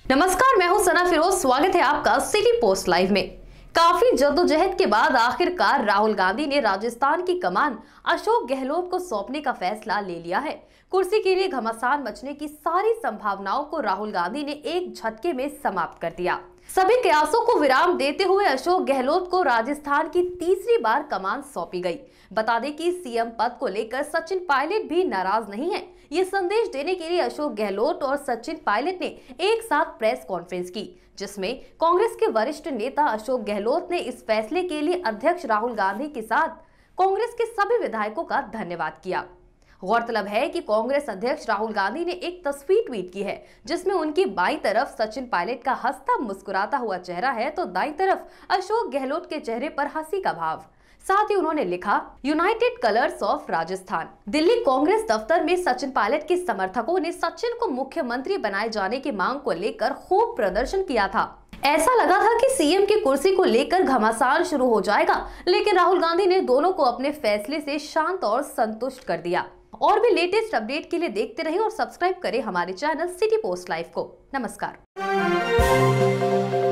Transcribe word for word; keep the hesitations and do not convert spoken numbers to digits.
नमस्कार, मैं हूं सना फिरोज। स्वागत है आपका सिटी पोस्ट लाइव में। काफी जद्दोजहद के बाद आखिरकार राहुल गांधी ने राजस्थान की कमान अशोक गहलोत को सौंपने का फैसला ले लिया है। कुर्सी के लिए घमासान मचने की सारी संभावनाओं को राहुल गांधी ने एक झटके में समाप्त कर दिया। सभी कयासों को विराम देते हुए अशोक गहलोत को राजस्थान की तीसरी बार कमान सौंपी गई। बता दें कि सीएम पद को लेकर सचिन पायलट भी नाराज नहीं है। ये संदेश देने के लिए अशोक गहलोत और सचिन पायलट ने एक साथ प्रेस कॉन्फ्रेंस की, जिसमें कांग्रेस के वरिष्ठ नेता अशोक गहलोत ने इस फैसले के लिए अध्यक्ष राहुल गांधी के साथ कांग्रेस के सभी विधायकों का धन्यवाद किया। गौरतलब है कि कांग्रेस अध्यक्ष राहुल गांधी ने एक तस्वीर ट्वीट की है, जिसमें उनकी बाईं तरफ सचिन पायलट का हंसता मुस्कुराता हुआ चेहरा है, तो दाईं तरफ अशोक गहलोत के चेहरे पर हंसी का भाव। साथ ही उन्होंने लिखा, united colours of Rajasthan. Delhi Congress दफ्तर में सचिन पायलट के समर्थकों ने सचिन को मुख्यमंत्री बनाए जाने की मांग को लेकर खूब प्रदर्शन किया था। ऐसा लगा था कि सीएम की कुर्सी को लेकर घमासान शुरू हो जाएगा, लेकिन राहुल गांधी ने दोनों को अपने फैसले से शांत और संतुष्ट कर दिया। और भी लेटेस्ट अपडेट के लिए देखते रहिए और सब्सक्राइब करें हमारे चैनल सिटी पोस्ट लाइव को। नमस्कार।